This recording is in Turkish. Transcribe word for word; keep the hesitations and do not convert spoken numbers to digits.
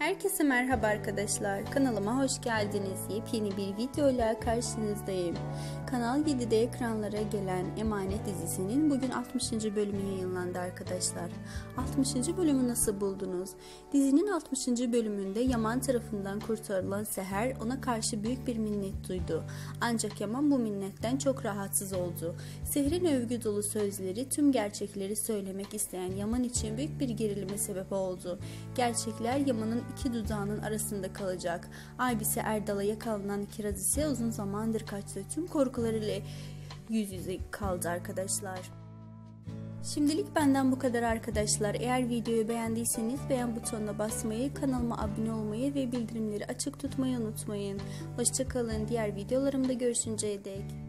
Herkese merhaba arkadaşlar. Kanalıma hoş geldiniz. Yepyeni bir videoyla karşınızdayım. Kanal yedide ekranlara gelen Emanet dizisinin bugün altmışıncı bölümü yayınlandı arkadaşlar. altmışıncı bölümü nasıl buldunuz? Dizinin altmışıncı bölümünde Yaman tarafından kurtarılan Seher ona karşı büyük bir minnet duydu. Ancak Yaman bu minnetten çok rahatsız oldu. Seher'in övgü dolu sözleri tüm gerçekleri söylemek isteyen Yaman için büyük bir gerilime sebep oldu. Gerçekler Yaman'ın iki dudağının arasında kalacak. Abisi Erdal'a yakalanan Kiraz ise uzun zamandır kaçtığı tüm korkularıyla yüz yüze kaldı arkadaşlar. Şimdilik benden bu kadar arkadaşlar. Eğer videoyu beğendiyseniz beğen butonuna basmayı, kanalıma abone olmayı ve bildirimleri açık tutmayı unutmayın. Hoşça kalın. Diğer videolarımda görüşünceye dek.